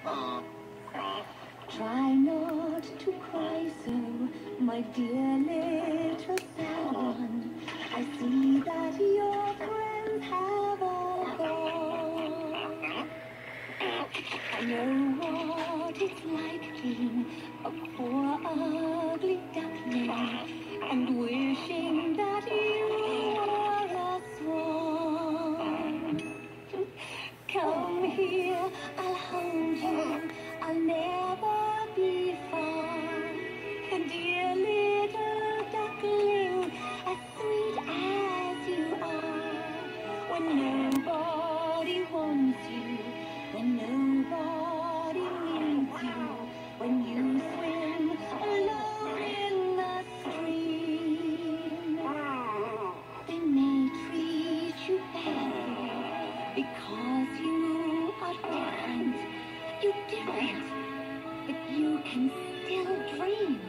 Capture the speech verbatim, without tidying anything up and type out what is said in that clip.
Try not to cry so, my dear little sad one. I see that your friends have all gone. I know what it's like being a poor ugly duckling and wishing that you were a swan. Come here, I'll hold you, I'll never be far. A dear little duckling, as sweet as you are. When nobody wants you, when nobody needs you, when you swim alone in the stream, they may treat you badly because you are different. You're different, but you can still dream.